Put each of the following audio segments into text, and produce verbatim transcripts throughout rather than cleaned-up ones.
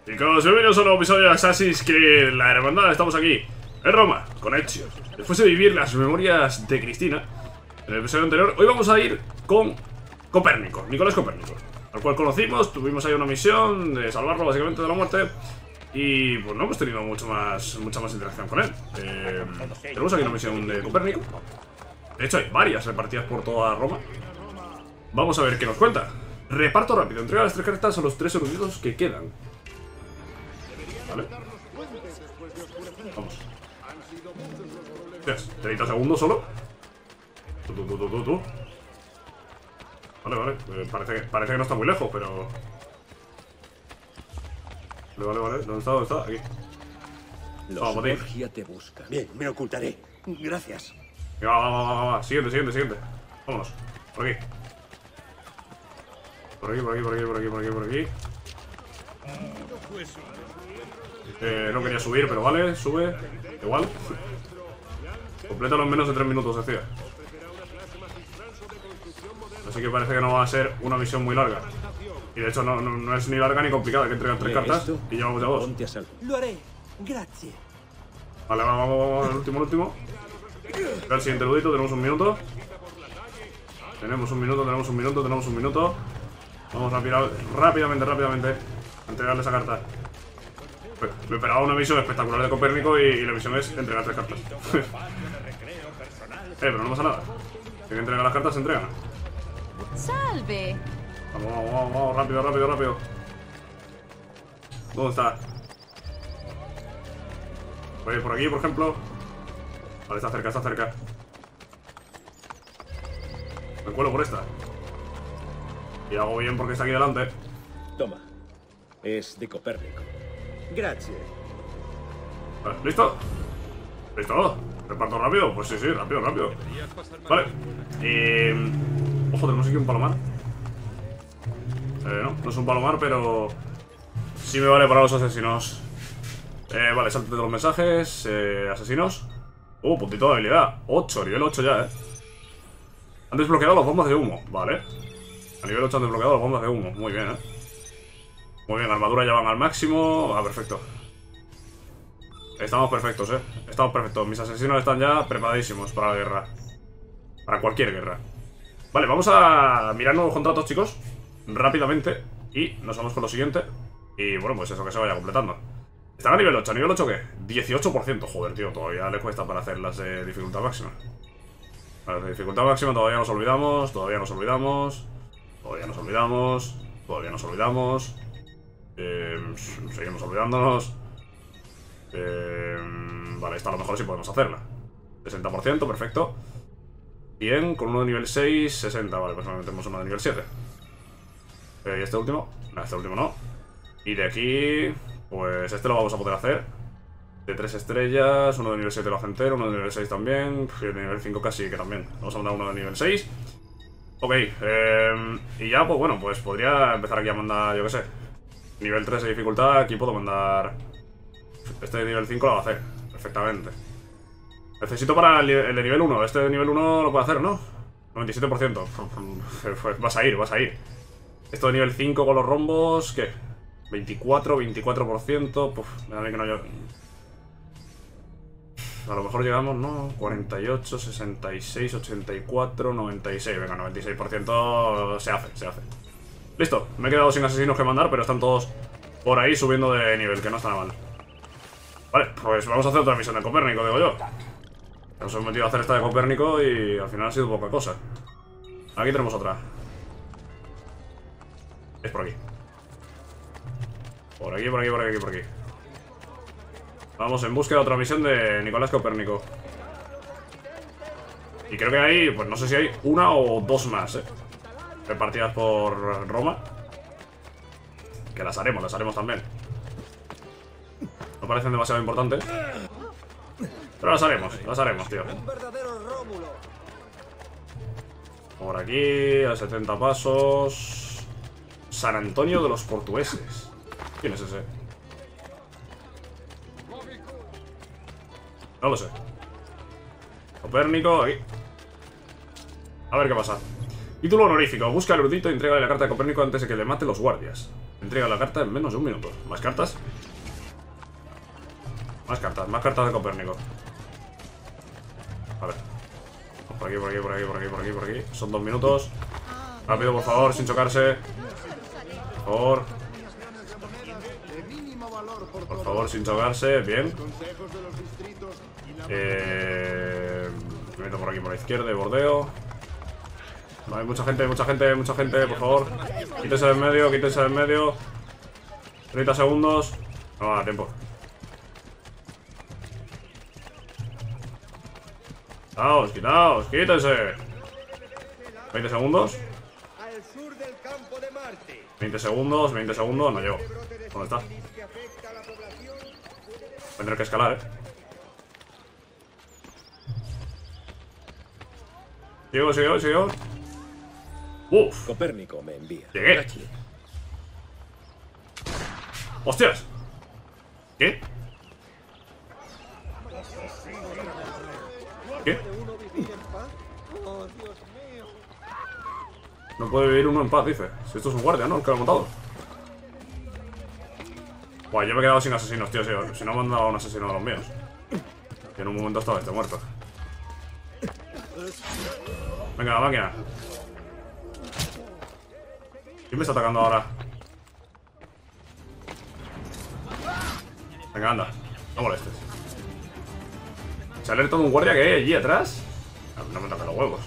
Chicos, bienvenidos a un nuevo episodio de Assassin's Creed La Hermandad. Estamos aquí, en Roma, con Ezio. Después de vivir las memorias de Cristina en el episodio anterior, hoy vamos a ir con Copérnico, Nicolás Copérnico, al cual conocimos, tuvimos ahí una misión de salvarlo básicamente de la muerte. Y pues no hemos tenido mucho más, mucha más interacción con él. eh, Tenemos aquí una misión de Copérnico. De hecho hay varias repartidas por toda Roma. Vamos a ver qué nos cuenta. Reparto rápido, entrega las tres cartas a los tres eruditos que quedan. Vale. Vamos. Hostias, treinta segundos solo. Tú, tú, tú, tú, tú, tú. Vale, vale. Eh, parece, que, parece que no está muy lejos, pero... Vale, vale, vale. ¿Dónde está? ¿Dónde está? Aquí. Los Borgia te buscan. Bien, me ocultaré. Gracias. Venga, va, va, va, va. Siguiente, siguiente, siguiente. Vámonos. Por aquí. Por aquí, por aquí, por aquí, por aquí, por aquí, por aquí. Eh, no quería subir, pero vale, sube. Igual. Complétalo en menos de tres minutos, decía. Así que parece que no va a ser una misión muy larga. Y de hecho no, no, no es ni larga ni complicada, hay que entregar tres cartas y llevamos ya dos. Lo haré. Gracias. Vale, vamos, vamos, vamos, el último, el último. El siguiente erudito, tenemos un minuto. Tenemos un minuto, tenemos un minuto, tenemos un minuto. Vamos rápido, rápidamente, rápidamente a entregarle esa carta. Me esperaba una misión espectacular de Copérnico y, y la misión es entregar tres cartas. eh, pero no pasa nada. Si hay que entregar las cartas, se entregan. Salve. Vamos, vamos, vamos, vamos, rápido, rápido, rápido. ¿Dónde está? Voy a ir por aquí, por ejemplo. Vale, está cerca, está cerca. Me cuelo por esta. Y hago bien porque está aquí delante. Toma. Es de Copérnico. Gracias. Vale, ¿listo? ¿Listo? ¿Reparto rápido? Pues sí, sí, rápido, rápido. Vale. Eh... Ojo, tenemos aquí un palomar. Eh, no, no es un palomar, pero... sí me vale para los asesinos. Eh, vale, salte de los mensajes. Eh, asesinos. Uh, puntito de habilidad. ocho, nivel ocho ya, eh. Han desbloqueado las bombas de humo, vale. A nivel ocho han desbloqueado las bombas de humo. Muy bien, eh. Muy bien, la armadura ya van al máximo. Ah, perfecto. Estamos perfectos, eh. Estamos perfectos. Mis asesinos están ya preparadísimos para la guerra. Para cualquier guerra. Vale, vamos a mirar nuevos contratos, chicos. Rápidamente. Y nos vamos con lo siguiente. Y bueno, pues eso, que se vaya completando. Están a nivel ocho. ¿A nivel ocho qué? dieciocho por ciento. Joder, tío, todavía le cuesta para hacer las de dificultad máxima. Las de dificultad máxima todavía nos olvidamos. Todavía nos olvidamos. Todavía nos olvidamos. Todavía nos olvidamos. Eh, seguimos olvidándonos. Eh, vale, esta a lo mejor sí podemos hacerla. sesenta por ciento, perfecto. Bien, con uno de nivel seis, sesenta. Vale, pues metemos uno de nivel siete. Eh, ¿Y este último? No, este último no. Y de aquí, pues este lo vamos a poder hacer. De tres estrellas, uno de nivel siete lo hace entero, uno de nivel seis también. Y de nivel cinco casi que también. Vamos a mandar uno de nivel seis. Ok, eh, y ya, pues bueno, pues podría empezar aquí a mandar, yo qué sé, nivel tres de dificultad. Aquí puedo mandar... Este de nivel cinco lo va a hacer perfectamente. Necesito para el, el de nivel uno. Este de nivel uno lo puede hacer, ¿no? noventa y siete por ciento. Pues vas a ir, vas a ir. Esto de nivel cinco con los rombos, ¿qué? veinticuatro, veinticuatro por ciento. Puf, me da a mí que no yo... A lo mejor llegamos, ¿no? cuarenta y ocho, sesenta y seis, ochenta y cuatro, noventa y seis. Venga, noventa y seis por ciento se hace, se hace. Listo, me he quedado sin asesinos que mandar, pero están todos por ahí subiendo de nivel, que no está nada mal. Vale, pues vamos a hacer otra misión de Copérnico, digo yo. Nos hemos metido a hacer esta de Copérnico y al final ha sido poca cosa. Aquí tenemos otra. Es por aquí. Por aquí, por aquí, por aquí, por aquí. Vamos en búsqueda de otra misión de Nicolás Copérnico. Y creo que hay, pues no sé si hay una o dos más, eh, repartidas por Roma. Que las haremos, las haremos también. No parecen demasiado importantes, pero las haremos, las haremos, tío. Por aquí, a setenta pasos. San Antonio de los Portugueses. ¿Quién es ese? No lo sé. Copérnico, aquí. A ver qué pasa. Título honorífico. Busca al erudito y entrégale la carta de Copérnico antes de que le mate los guardias. Entrega la carta en menos de un minuto. ¿Más cartas? Más cartas, más cartas de Copérnico. A ver. Por aquí, por aquí, por aquí, por aquí, por aquí, por aquí. Son dos minutos. Rápido, por favor, sin chocarse. Por favor. Por favor, sin chocarse. Bien. Eh... Me meto por aquí, por la izquierda y bordeo. Vale, mucha gente, mucha gente, mucha gente, por favor. Quítese de en medio, quítese de en medio. treinta segundos. No da tiempo. Quitaos, quitaos, quítense. veinte segundos. veinte segundos, veinte segundos, no llego. ¿Dónde está? Voy a tener que escalar, eh. Sigo, sigo, sigo. Uf. Copérnico me envía. Llegué. ¡Hostias! ¿Qué? ¿Qué? No puede vivir uno en paz, dice. Si esto es un guardia, ¿no? El que lo ha matado. Buah, yo me he quedado sin asesinos, tío. Si, si no me han dado un asesino de los míos. Y en un momento estaba este muerto. Venga, la máquina. ¿Quién me está atacando ahora? Venga, anda. No molestes. Se alerta de un guardia que hay allí atrás. No, no me toca los huevos.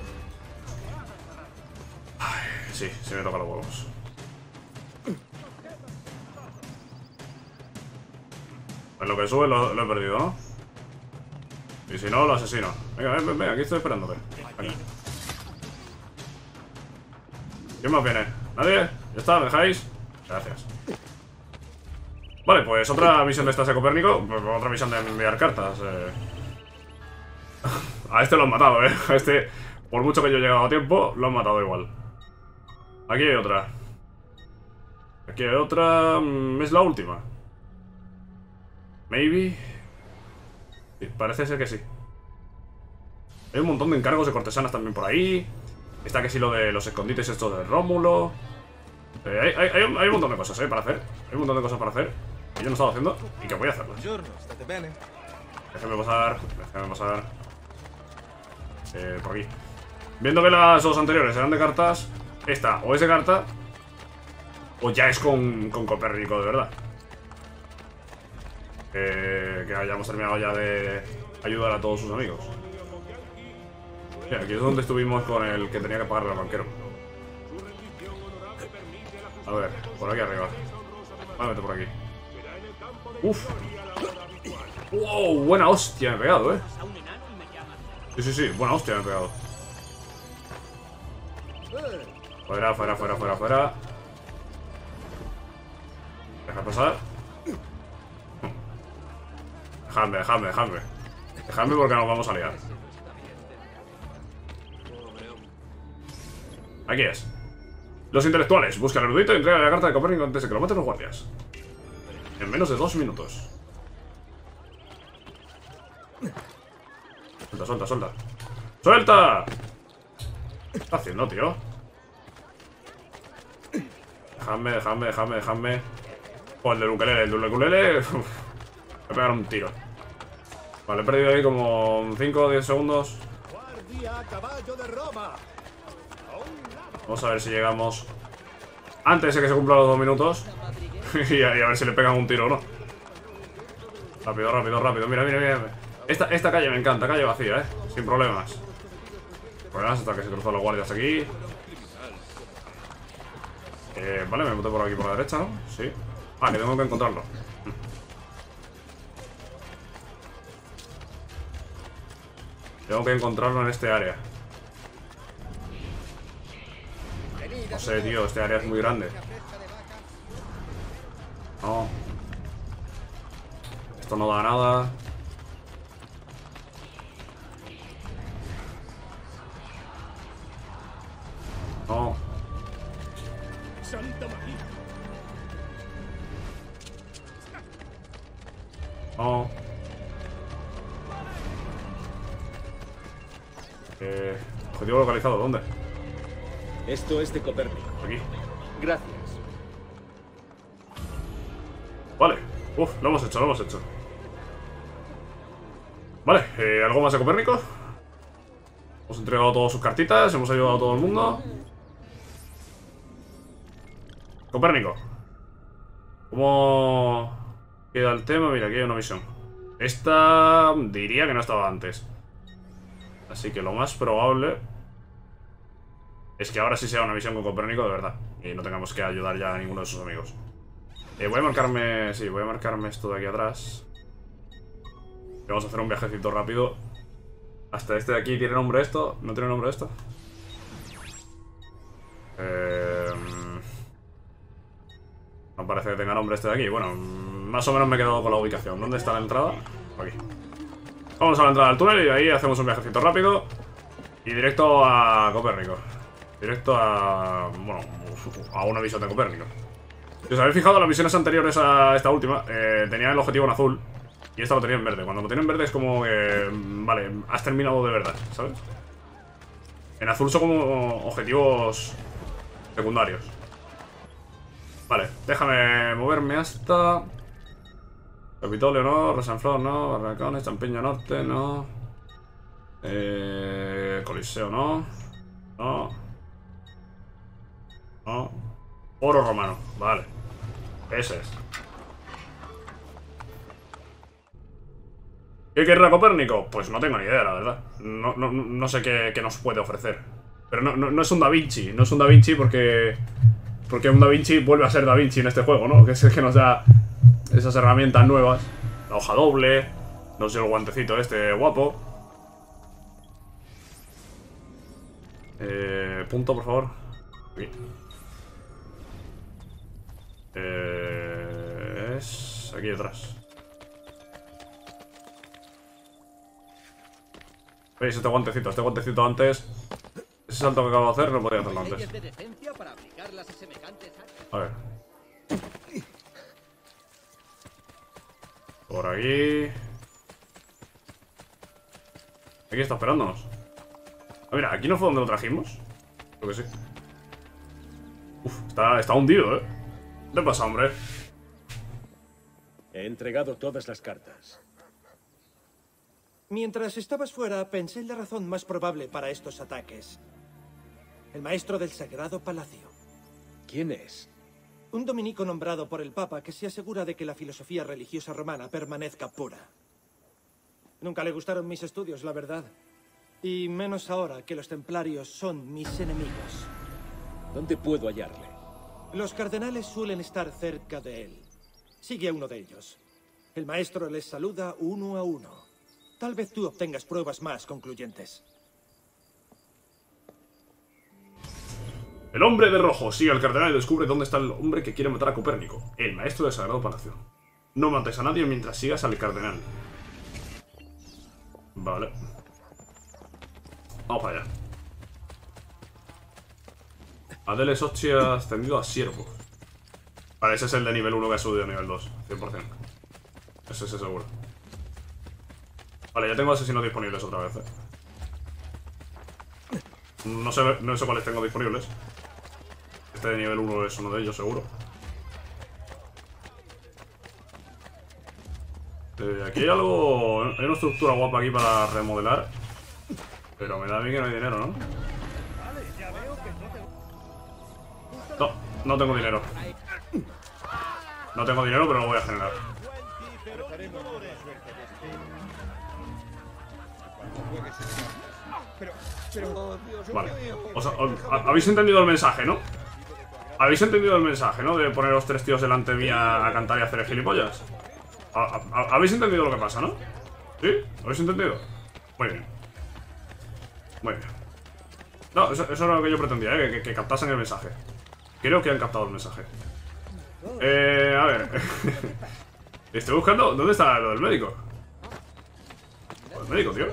Ay, sí, sí me toca los huevos. En lo que sube lo, lo he perdido, ¿no? Y si no, lo asesino. Venga, ven, ven, ven, aquí estoy esperándote. Aquí. ¿Quién más viene? ¿Nadie? ¿Ya está? ¿Me dejáis? Gracias. Vale, pues otra misión de estas de Copérnico. Pues otra misión de enviar cartas. Eh. A este lo han matado, eh. A este, por mucho que yo he llegado a tiempo, lo han matado igual. Aquí hay otra. Aquí hay otra. Es la última. Maybe. Sí, parece ser que sí. Hay un montón de encargos de cortesanas también por ahí. Está que sí lo de los escondites estos de Rómulo. Eh, hay, hay, hay, un, hay un montón de cosas, eh, para hacer. Hay un montón de cosas para hacer que yo no he estado haciendo y que voy a hacerlas. Déjame pasar, déjame pasar. Eh, por aquí. Viendo que las dos anteriores eran de cartas, esta o es de carta o ya es con, con Copérnico de verdad. Eh, que hayamos terminado ya de ayudar a todos sus amigos. Mira, aquí es donde estuvimos con el que tenía que pagarle al banquero. A ver, por aquí arriba. Voy a meter por aquí. Uf. Wow, buena hostia me he pegado, eh. Sí, sí, sí, buena hostia me he pegado. Fuera, fuera, fuera, fuera, fuera. Deja pasar. Dejadme, dejadme, dejadme. Dejadme porque nos vamos a liar. Aquí es. Los intelectuales. Busca al erudito y entrega la carta de Copérnico antes de que lo maten los guardias. En menos de dos minutos. Suelta, suelta, suelta. ¡Suelta! ¿Qué está haciendo, tío? Dejadme, dejadme, dejadme, dejadme. Oh, el del ukelele, el del ukelele. Me voy a pegar un tiro. Vale, he perdido ahí como cinco o diez segundos. Vamos a ver si llegamos antes de que se cumplan los dos minutos. y, a, y a ver si le pegan un tiro o no. Rápido, rápido, rápido. Mira, mira, mira. Esta, esta calle me encanta, calle vacía, eh. Sin problemas. Problemas hasta que se cruzan los guardias aquí. Eh, vale, me meto por aquí por la derecha, ¿no? Sí. Ah, que tengo que encontrarlo. Tengo que encontrarlo en este área. No sé, tío, este área es muy grande. No. Esto no da nada. No. No. Eh, objetivo localizado, ¿dónde? Esto es de Copérnico. Aquí. Gracias. Vale. Uf, lo hemos hecho, lo hemos hecho. Vale, eh, ¿algo más de Copérnico? Hemos entregado todas sus cartitas, hemos ayudado a todo el mundo. Copérnico. ¿Cómo queda el tema? Mira, aquí hay una misión. Esta diría que no estaba antes. Así que lo más probable es que ahora sí sea una misión con Copérnico de verdad. Y no tengamos que ayudar ya a ninguno de sus amigos. Eh, voy a marcarme... Sí, voy a marcarme esto de aquí atrás. Y vamos a hacer un viajecito rápido. Hasta este de aquí. ¿Tiene nombre esto? ¿No tiene nombre esto? Eh... No parece que tenga nombre este de aquí. Bueno, más o menos me he quedado con la ubicación. ¿Dónde está la entrada? Aquí. Vamos a la entrada del túnel y de ahí hacemos un viajecito rápido. Y directo a Copérnico. Directo a... Bueno, a una misión de Copérnico. Si os habéis fijado, las misiones anteriores a esta última eh, tenían el objetivo en azul. Y esta lo tenía en verde. Cuando lo tiene en verde es como que... Vale, has terminado de verdad, ¿sabes? En azul son como objetivos secundarios. Vale, déjame moverme hasta... Capitolio no, Rosenflor no, Barracones, Champiño Norte no... Eh... Coliseo no... No... No... Oro Romano, vale. Ese es. ¿Qué querrá Copérnico? Pues no tengo ni idea, la verdad. No, no, no sé qué, qué nos puede ofrecer. Pero no, no, no es un Da Vinci. No es un Da Vinci porque... Porque un Da Vinci vuelve a ser Da Vinci en este juego, ¿no? Que es el que nos da esas herramientas nuevas. La hoja doble. Nos dio el guantecito este guapo. Eh, punto, por favor. Aquí. Eh, es aquí detrás. ¿Veis? Este guantecito, este guantecito antes. Ese salto que acabo de hacer no podía hacerlo antes. A ver. Por aquí. Aquí está esperándonos. Ah, mira, aquí no fue donde lo trajimos. Creo que sí. Uf, está, está hundido, ¿eh? ¿Qué pasa, hombre? He entregado todas las cartas. Mientras estabas fuera, pensé en la razón más probable para estos ataques. El maestro del Sagrado Palacio. ¿Quién es? Un dominico nombrado por el Papa que se asegura de que la filosofía religiosa romana permanezca pura. Nunca le gustaron mis estudios, la verdad. Y menos ahora que los templarios son mis enemigos. ¿Dónde puedo hallarle? Los cardenales suelen estar cerca de él. Sigue a uno de ellos. El maestro les saluda uno a uno. Tal vez tú obtengas pruebas más concluyentes. El hombre de rojo sigue al cardenal y descubre dónde está el hombre que quiere matar a Copérnico, el maestro del Sagrado Palacio. No mates a nadie mientras sigas al cardenal. Vale. Vamos para allá. Adele Sochi ha ascendido a siervo. Vale, ese es el de nivel uno que ha subido a nivel dos, cien por cien. Ese es seguro. Vale, ya tengo asesinos disponibles otra vez, eh. No sé, no sé cuáles tengo disponibles. Este de nivel uno es uno de ellos, seguro. Eh, aquí hay algo... Hay una estructura guapa aquí para remodelar. Pero me da a mí que no hay dinero, ¿no? No, no tengo dinero. No tengo dinero, pero lo voy a generar. Vale. O sea, habéis entendido el mensaje, ¿no? Habéis entendido el mensaje, ¿no? De poner los tres tíos delante mía a cantar y hacer gilipollas. ¿Habéis entendido lo que pasa, no? ¿Sí? ¿Habéis entendido? Muy bien. Muy bien. No, eso, eso era lo que yo pretendía, ¿eh? Que, que captasen el mensaje. Creo que han captado el mensaje. Eh, a ver. Estoy buscando... ¿Dónde está lo del médico? El médico, tío.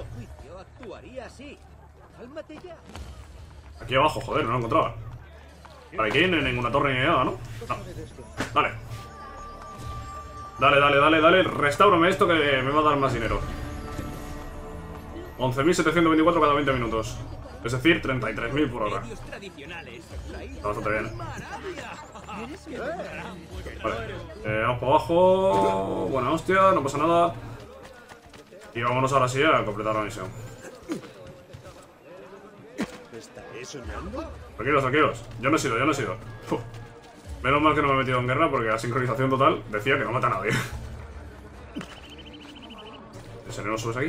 Aquí abajo, joder, no lo encontraba. Vale, aquí no hay ninguna torre ni nada, ¿no? No. Dale. Dale, dale, dale, dale. Restáurame esto que me va a dar más dinero. once mil setecientos veinticuatro cada veinte minutos. Es decir, treinta y tres mil por hora. Está bastante bien. Vale, eh, vamos para abajo. Buena hostia, no pasa nada. Y vámonos ahora sí a completar la misión. Tranquilos, tranquilos. Yo no he sido, yo no he sido. Uf. Menos mal que no me he metido en guerra porque la sincronización total decía que no mata a nadie. ¿En serio no subes aquí?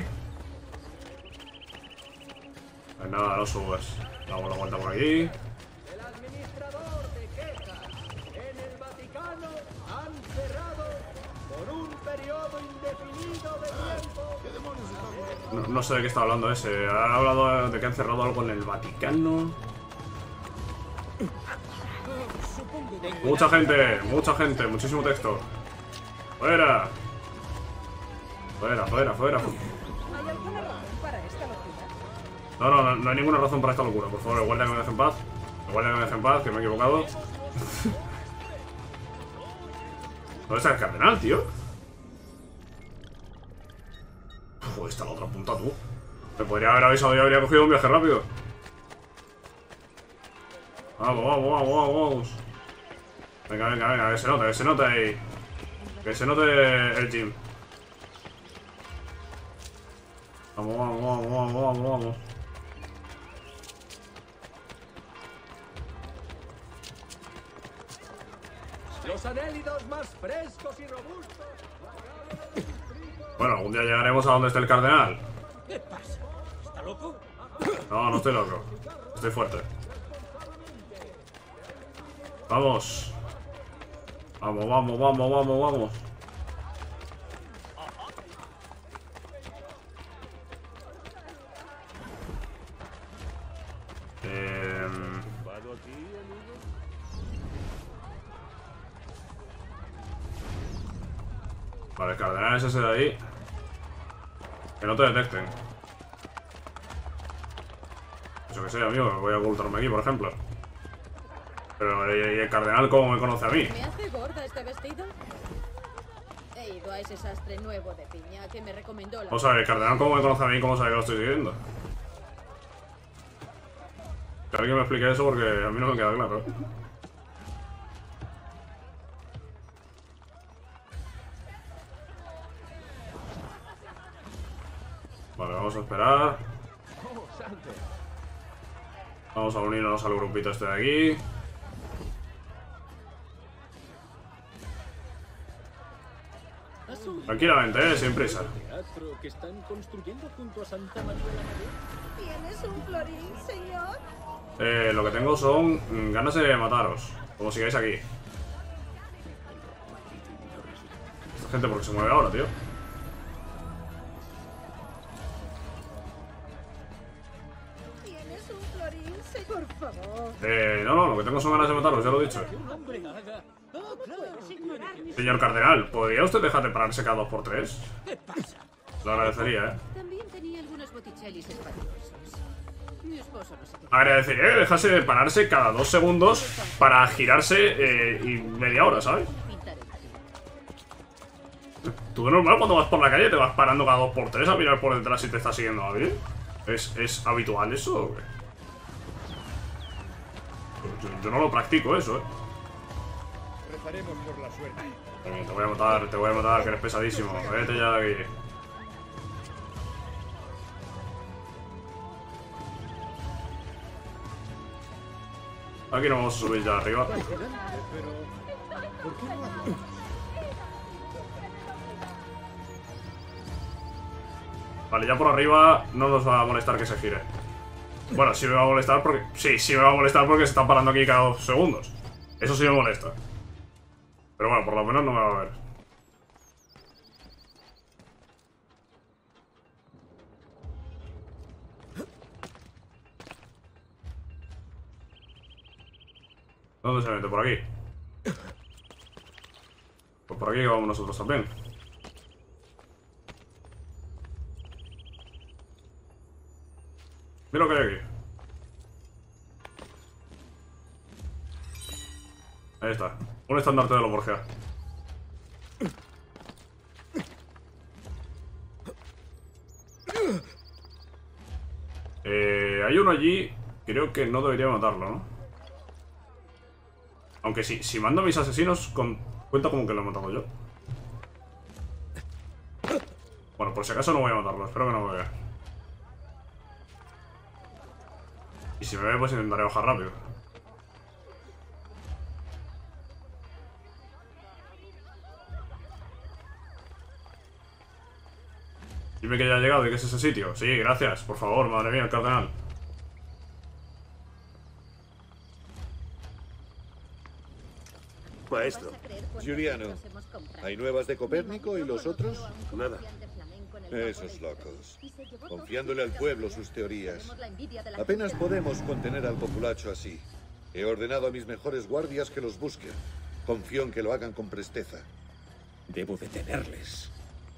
Pues nada, no subes. Damos la vuelta por aquí. El administrador de quejas en el Vaticano han cerrado por un periodo indefinido de tiempo. ¿Qué demonios está hablando? No, no sé de qué está hablando ese. Ha hablado de que han cerrado algo en el Vaticano. Mucha gente, mucha gente, muchísimo texto. Fuera. Fuera, fuera, fuera. ¿Hay alguna razón para esta locura? No, no, no, no hay ninguna razón para esta locura. Por favor, guarda que me dejen en paz. Guarda que me dejen en paz, que me he equivocado. ¿Dónde está el cardenal, tío? Joder, está la otra punta, tú. Me podría haber avisado y habría cogido un viaje rápido. Vamos, vamos, vamos, vamos, vamos. Venga, venga, venga, que se note, que se note ahí. Que se note el gym. Vamos, vamos, vamos, vamos, vamos, vamos. Los anélidos más frescos y robustos. Bueno, algún día llegaremos a donde esté el cardenal. ¿Qué pasa? ¿Está loco? No, no estoy loco. Estoy fuerte. Vamos. Vamos, vamos, vamos, vamos, vamos. Eh... Vale, el cardenal es ese de ahí. Que no te detecten. Eso que sé, amigo, voy a ocultarme aquí, por ejemplo. Pero ¿y el cardenal cómo me conoce a mí? ¿Me hace gorda este vestido? He ido a ese sastre nuevo de piña que me recomendó la... Vamos a ver, el cardenal cómo me conoce a mí, cómo sabe que lo estoy siguiendo. Que alguien me explique eso porque a mí no me queda claro. Vale, vamos a esperar. Vamos a unirnos al grupito este de aquí. Tranquilamente, eh, sin prisa. Teatro que están construyendo junto a Santa Manuela Mayor. ¿Tienes un florín, señor? Eh, lo que tengo son mm, ganas de mataros. Como sigáis aquí. Esta gente, ¿por qué se mueve ahora, tío? ¿Tienes un florín, señor? Por favor. Eh, no, no, lo que tengo son ganas de mataros, ya lo he dicho. Señor cardenal, ¿podría usted dejar de pararse cada dos por tres? ¿Qué pasa? Lo agradecería, eh. También tenía algunos botticellis espantosos. Mi esposo no se queda. Agradecería que dejase de pararse cada dos segundos para girarse eh, y media hora, ¿sabes? Pintar el jardín. Tú de normal cuando vas por la calle te vas parando cada dos por tres a mirar por detrás si te está siguiendo alguien. ¿Es, es habitual eso o qué? Yo, yo no lo practico eso, eh. Rezaremos por la suerte. Eh, Te voy a matar, te voy a matar, que eres pesadísimo. Vete ya de aquí. Aquí no vamos a subir ya arriba. Vale, ya por arriba no nos va a molestar que se gire. Bueno, sí me va a molestar porque... Sí, sí me va a molestar porque se está parando aquí cada dos segundos. Eso sí me molesta. Pero bueno, por lo menos no me va a ver. ¿Dónde se mete? Por aquí. Pues por aquí vamos nosotros también. Mira lo que hay aquí. Ahí está. Un estandarte de los Borgia. Eh, hay uno allí, creo que no debería matarlo, ¿no? Aunque sí, si mando a mis asesinos, con... cuenta como que lo he matado yo. Bueno, por si acaso no voy a matarlo, espero que no me vea. Y si me ve, pues intentaré bajar rápido. Dime que ya ha llegado y que es ese sitio. Sí, gracias, por favor, madre mía, el cardenal. Maestro. Giuliano, ¿hay nuevas de Copérnico y los otros? Nada. Esos locos. Confiándole al pueblo sus teorías. Apenas podemos contener al populacho así. He ordenado a mis mejores guardias que los busquen. Confío en que lo hagan con presteza. Debo detenerles.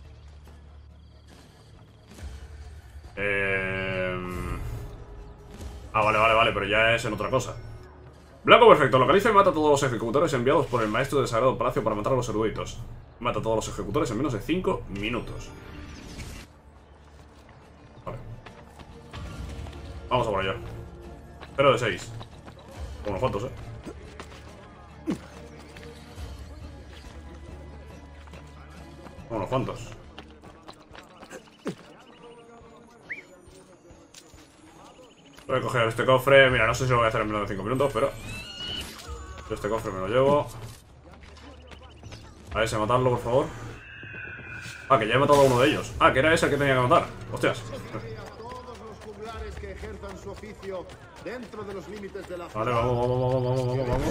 Eh... Ah, vale, vale, vale, pero ya es en otra cosa. Blanco perfecto, localiza y mata a todos los ejecutores enviados por el maestro del Sagrado Palacio para matar a los eruditos. Mata a todos los ejecutores en menos de cinco minutos. Vale. Vamos a por allá. Cero de seis. Unos cuantos, eh. Unos cuantos. Voy a coger este cofre. Mira, no sé si lo voy a hacer en menos de cinco minutos, pero este cofre me lo llevo. A ese, matarlo, por favor. Ah, que ya he matado a uno de ellos. Ah, que era ese el que tenía que matar. Hostias. Vale, vamos, vamos, vamos, vamos, vamos, vamos.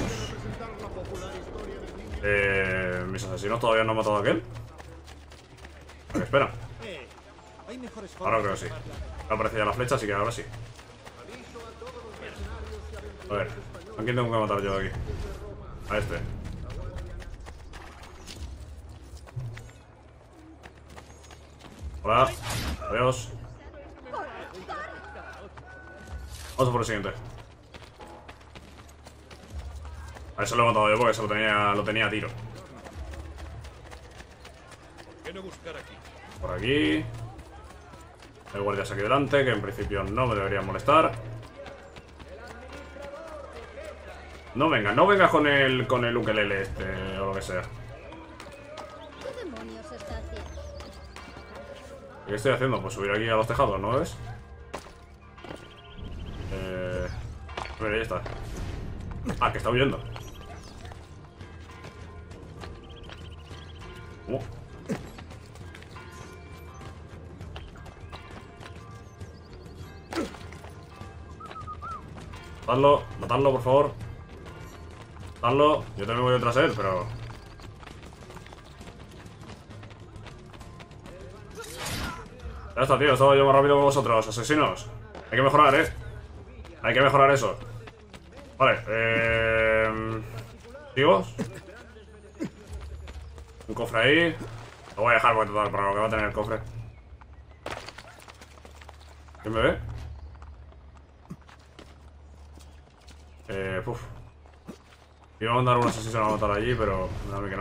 Eh, mis asesinos todavía no han matado a aquel. Vale, espera. Ahora creo que sí. Me aparece ya la flecha, así que ahora sí. A ver, ¿a quién tengo que matar yo de aquí? A este. Hola. Adiós. Vamos a por el siguiente. A eso lo he matado yo porque se lo tenía, lo tenía a tiro. Por aquí. Hay guardias aquí delante que en principio no me deberían molestar. No venga, no venga con el con el ukelele este o lo que sea. ¿Qué demonios está haciendo? ¿Qué estoy haciendo? Pues subir aquí a los tejados, ¿no ves? Eh... Mira, ahí está. Ah, que está huyendo. ¿Cómo? Matadlo, matadlo, por favor. Matadlo. Yo también voy detrás de él, pero... Ya está, tío. Estaba yo más rápido que vosotros, asesinos. Hay que mejorar, ¿eh? Hay que mejorar eso. Vale, eh... ¿sigo? Un cofre ahí. Lo voy a dejar porque total, para lo que va a tener el cofre. ¿Quién me ve? Eh, puf. Iba a mandar un asesino a matar allí, pero a mí que no.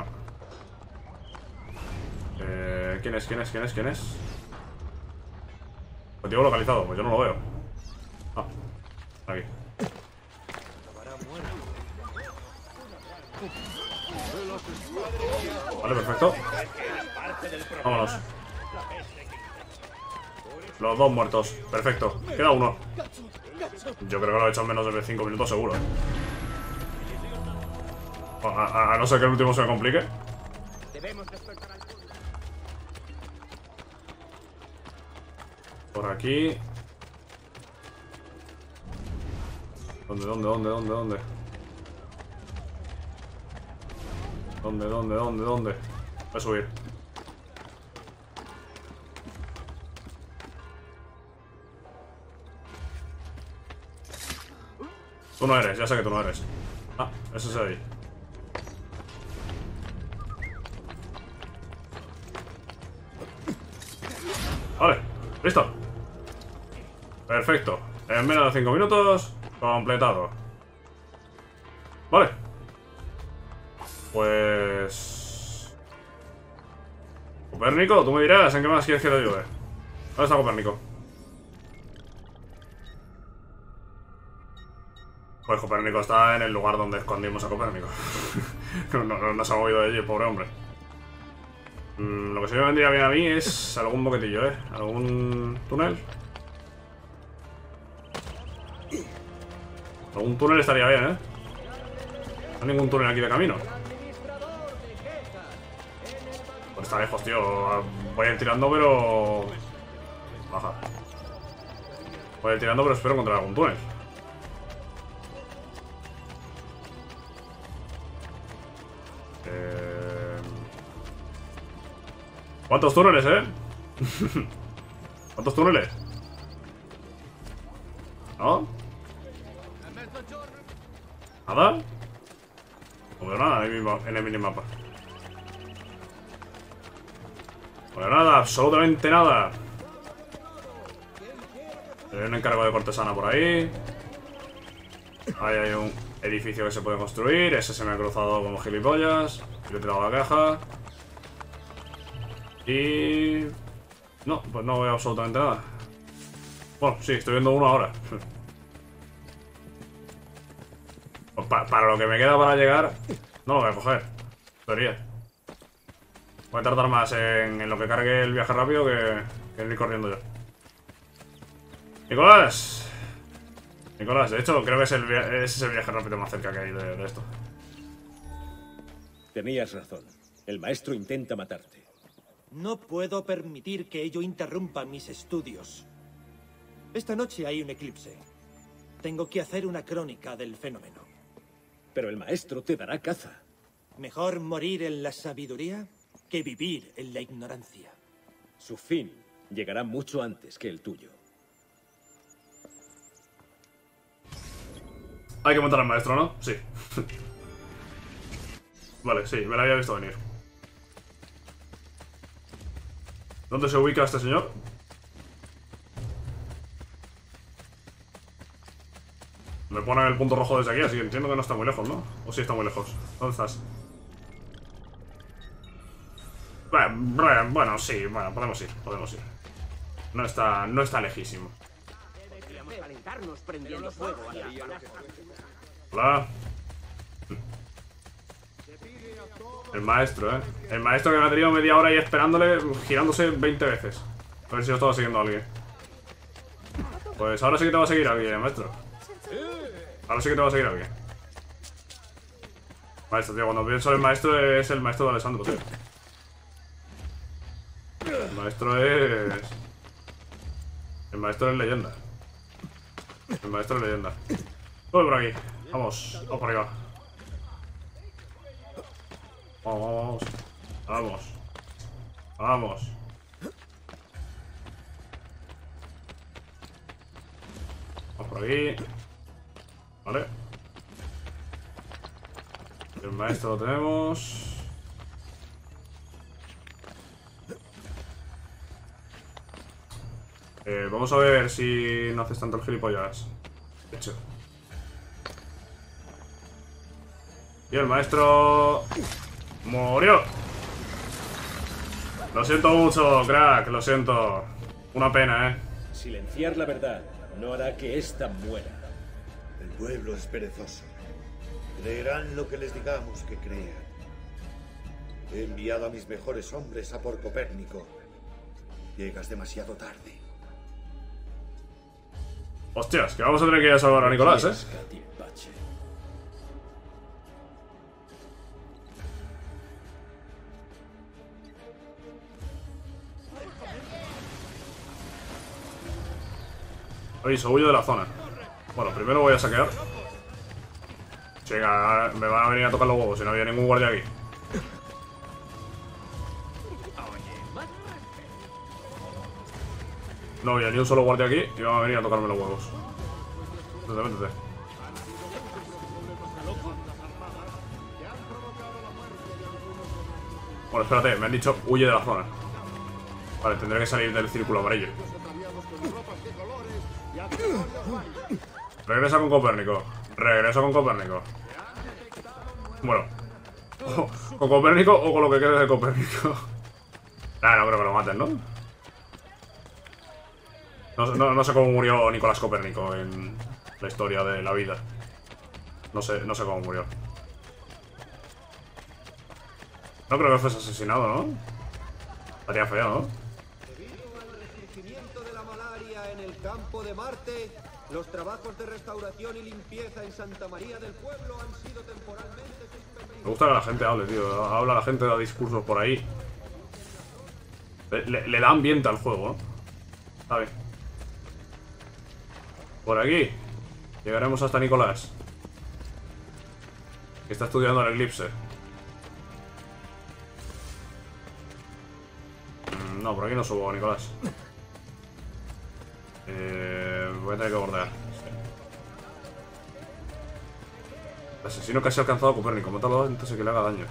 Eh, ¿quién es? ¿Quién es? ¿Quién es? ¿Quién es? Objetivo localizado, pues yo no lo veo. Ah, aquí. Vale, perfecto. Vámonos. Los dos muertos, perfecto. Queda uno. Yo creo que lo he hecho en menos de cinco minutos seguro. A, a, a no ser que el último se me complique. Por aquí. ¿Dónde, dónde, dónde, dónde, dónde? ¿Dónde, dónde, dónde, dónde? Voy a subir. Tú no eres, ya sé que tú no eres. Ah, ese es ahí. Vale, listo. Perfecto. En menos de cinco minutos, completado. Vale. Pues... Copérnico, tú me dirás en qué más quieres que te ayude. ¿Dónde está Copérnico? Pues Copérnico está en el lugar donde escondimos a Copérnico. no, no, no se ha movido de allí, el pobre hombre. Mm, lo que sí me vendría bien a mí es algún boquetillo, ¿eh? Algún túnel. Algún túnel estaría bien, ¿eh? No hay ningún túnel aquí de camino. Pues está lejos, tío. Voy a ir tirando, pero... Baja. Voy a ir tirando, pero espero encontrar algún túnel. Eh... ¿Cuántos túneles, eh? ¿Cuántos túneles? ¿No? ¿Nada? No veo nada en el minimapa. No veo nada, absolutamente nada. Hay un encargo de cortesana por ahí. Ahí hay un edificio que se puede construir. Ese se me ha cruzado como gilipollas. Le he tirado la caja. Y... no, pues no veo absolutamente nada. Bueno, sí, estoy viendo uno ahora. Pues pa para lo que me queda para llegar, no lo voy a coger. Teoría. Voy a tardar más en, en lo que cargue el viaje rápido que, que en ir corriendo yo. Nicolás. Nicolás, de hecho, creo que es, el ese es el viaje rápido más cerca que hay de, de esto. Tenías razón. El maestro intenta matarte. No puedo permitir que ello interrumpa mis estudios. Esta noche hay un eclipse. Tengo que hacer una crónica del fenómeno. Pero el maestro te dará caza. Mejor morir en la sabiduría que vivir en la ignorancia. Su fin llegará mucho antes que el tuyo. Hay que montar al maestro, ¿no? Sí. Vale, sí, me lo había visto venir. ¿Dónde se ubica este señor? Me ponen el punto rojo desde aquí, así que entiendo que no está muy lejos, ¿no? O sí está muy lejos. ¿Dónde estás? Bueno, bueno, sí, bueno, podemos ir, podemos ir. No está, no está lejísimo. Hola. El maestro, ¿eh? El maestro que me ha tenido media hora ahí esperándole, girándose veinte veces. A ver si lo estaba siguiendo a alguien. Pues ahora sí que te va a seguir alguien, maestro. Ahora sí que te va a seguir alguien. Maestro, tío, cuando pienso en el maestro es el maestro de Alessandro, tío. El maestro es... El maestro es leyenda. El maestro es leyenda. Voy por aquí. Vamos, vamos por arriba. Vamos, vamos. Vamos. Vamos por aquí. Vale. El maestro lo tenemos. Eh, vamos a ver si no haces tanto el gilipollas. De hecho. Y el maestro... ¡murió! Lo siento mucho, crack, lo siento. Una pena, ¿eh? Silenciar la verdad no hará que ésta muera. El pueblo es perezoso. Creerán lo que les digamos que crean. He enviado a mis mejores hombres a por Copérnico. Llegas demasiado tarde. Hostias, que vamos a tener que ir a salvar a Nicolás, ¿eh? Aviso, huyo de la zona. Bueno, primero voy a saquear. Chica, me van a venir a tocar los huevos si no había ningún guardia aquí. No había ni un solo guardia aquí y van a venir a tocarme los huevos. Vete, vete. Bueno, espérate, me han dicho huye de la zona. Vale, tendré que salir del círculo amarillo. Regresa con Copérnico. Regresa con Copérnico. Bueno. O, con Copérnico o con lo que quede de Copérnico. Ah, no creo que lo maten, ¿no? No, no, no sé cómo murió Nicolás Copérnico en la historia de la vida. No sé, no sé cómo murió. No creo que fuese asesinado, ¿no? Estaría feo, ¿no? Debido al resurgimiento de la malaria en el campo de Marte, los trabajos de restauración y limpieza en Santa María del Pueblo han sido temporalmente suspendidos. Me gusta que la gente hable, tío. Habla la gente, da discursos por ahí. Le, le da ambiente al juego, ¿no? Está bien. Por aquí llegaremos hasta Nicolás, que está estudiando el eclipse. Mm, no, por aquí no subo, Nicolás. Eh, voy a tener que bordear. El asesino casi ha alcanzado a Copérnico. Mátalo antes de que le haga daño.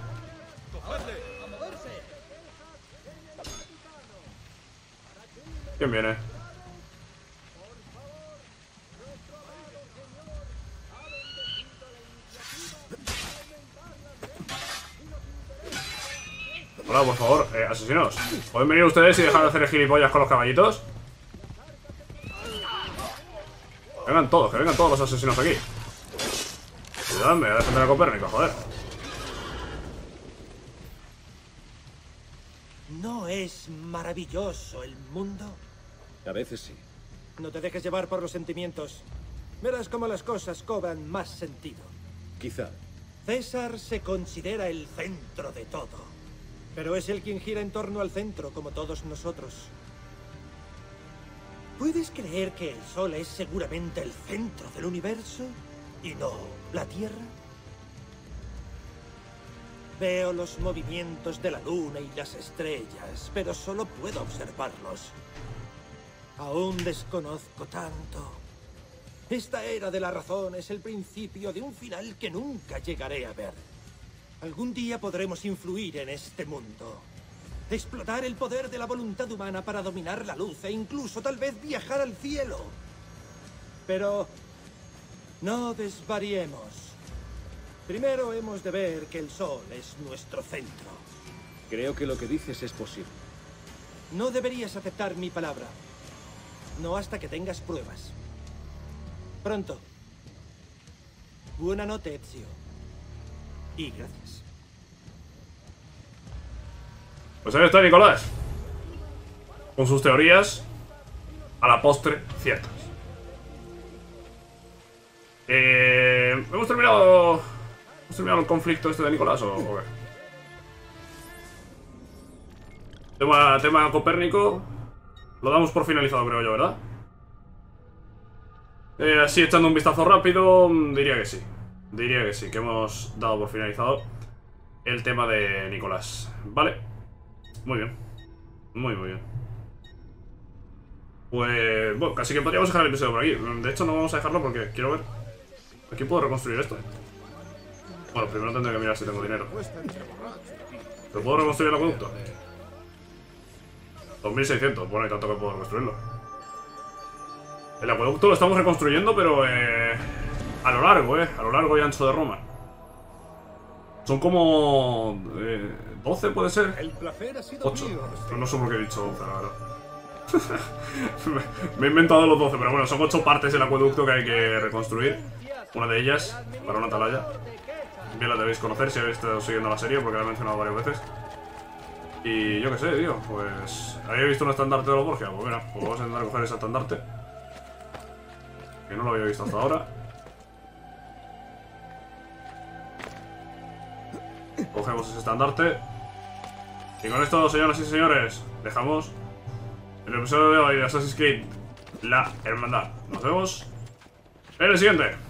¿Quién viene? Hola, por favor, eh, asesinos. ¿Pueden venir ustedes y dejar de hacer gilipollas con los caballitos? Vengan todos, que vengan todos los asesinos aquí. Cuidadme, a defender a Copérnico, joder. ¿No es maravilloso el mundo? A veces sí. No te dejes llevar por los sentimientos. Verás cómo las cosas cobran más sentido. Quizá. César se considera el centro de todo. Pero es él quien gira en torno al centro, como todos nosotros. ¿Puedes creer que el Sol es seguramente el centro del universo y no la Tierra? Veo los movimientos de la Luna y las estrellas, pero solo puedo observarlos. Aún desconozco tanto. Esta era de la razón es el principio de un final que nunca llegaré a ver. Algún día podremos influir en este mundo. Explotar el poder de la voluntad humana para dominar la luz e incluso tal vez viajar al cielo. Pero no desvariemos. Primero hemos de ver que el Sol es nuestro centro. Creo que lo que dices es posible. No deberías aceptar mi palabra. No hasta que tengas pruebas. Pronto. Buena noche, Ezio. Y gracias. Pues ahí está Nicolás, con sus teorías a la postre ciertas. Eh, ¿Hemos terminado ¿Hemos terminado el conflicto este de Nicolás o, o qué? Tema, tema Copérnico lo damos por finalizado, creo yo, ¿verdad? Eh, así echando un vistazo rápido, diría que sí. Diría que sí, que hemos dado por finalizado el tema de Nicolás. Vale. Muy bien. Muy, muy bien. Pues... bueno, casi que podríamos dejar el episodio por aquí. De hecho, no vamos a dejarlo porque quiero ver... Aquí puedo reconstruir esto. Bueno, primero tendré que mirar si tengo dinero. ¿Pero puedo reconstruir el acueducto? dos mil seiscientos. Bueno, hay tanto que puedo reconstruirlo. El acueducto lo estamos reconstruyendo, pero... Eh, a lo largo, eh. A lo largo y ancho de Roma. Son como... Eh, doce, ¿puede ser? El placer ha sido ocho. mío. Pero no sé por qué he dicho doce, la verdad. Me he inventado los doce, pero bueno, son ocho partes del acueducto que hay que reconstruir. Una de ellas, para una atalaya. Bien la debéis conocer si habéis estado siguiendo la serie, porque la he mencionado varias veces. Y yo qué sé, tío, pues... ¿habéis visto un estandarte de los Borgia? Pues mira, pues vamos a intentar coger ese estandarte, que no lo había visto hasta ahora. Cogemos ese estandarte. Y con esto, señoras y señores, dejamos el episodio de hoy de Assassin's Creed La Hermandad. Nos vemos en el siguiente.